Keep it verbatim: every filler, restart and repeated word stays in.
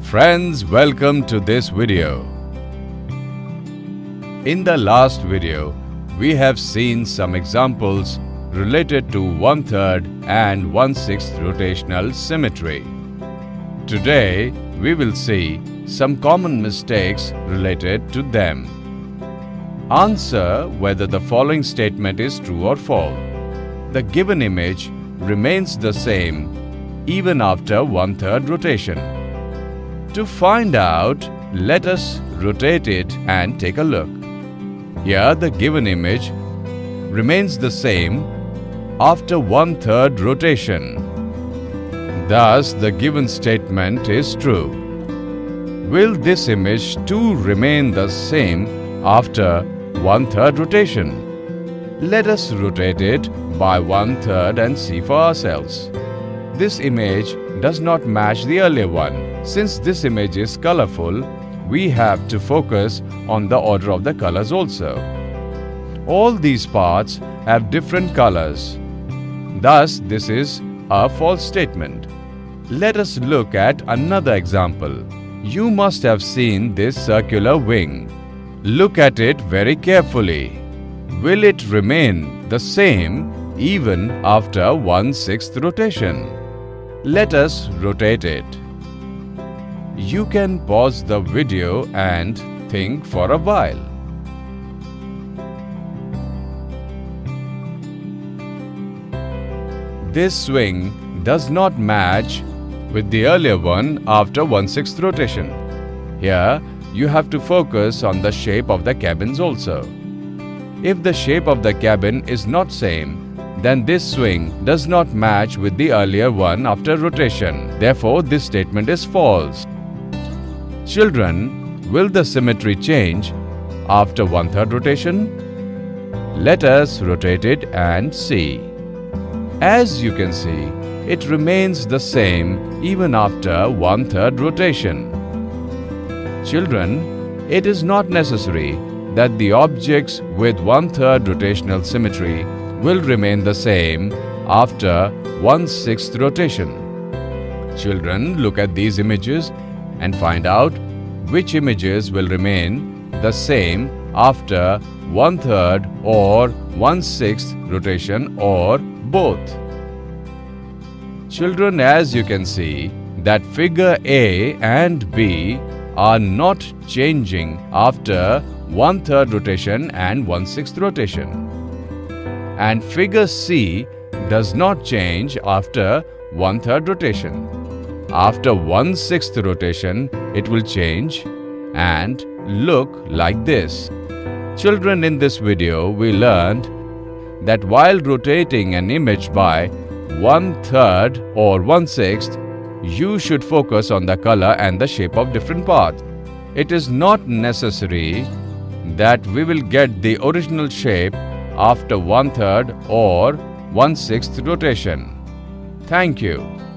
Friends, welcome to this video. In the last video, we have seen some examples related to one-third and one-sixth rotational symmetry. Today, we will see some common mistakes related to them. Answer whether the following statement is true or false. The given image remains the same even after one-third rotation. To find out, let us rotate it and take a look. Here the given image remains the same after one-third rotation. Thus, the given statement is true. Will this image too remain the same after one-third rotation? Let us rotate it by one-third and see for ourselves. This image does not match the earlier one. Since this image is colorful, we have to focus on the order of the colors also. All these parts have different colors. Thus, this is a false statement. Let us look at another example. You must have seen this circular wing. Look at it very carefully. Will it remain the same even after one-sixth rotation? Let us rotate it. You can pause the video and think for a while. This swing does not match with the earlier one after one-sixth rotation. Here, you have to focus on the shape of the cabins also. If the shape of the cabin is not same, then this swing does not match with the earlier one after rotation. Therefore, this statement is false. Children, will the symmetry change after one-third rotation? Let us rotate it and see. As you can see, it remains the same even after one-third rotation. Children, it is not necessary that the objects with one-third rotational symmetry will remain the same after one-sixth rotation. Children, look at these images and find out which images will remain the same after one-third or one-sixth rotation or both. Children, as you can see that figure A and B are not changing after one-third rotation and one-sixth rotation. And figure C does not change after one-third rotation. After one-sixth rotation, it will change and look like this. Children, in this video, we learned that while rotating an image by one-third or one-sixth, you should focus on the color and the shape of different parts. It is not necessary that we will get the original shape after one-third or one-sixth rotation. Thank you.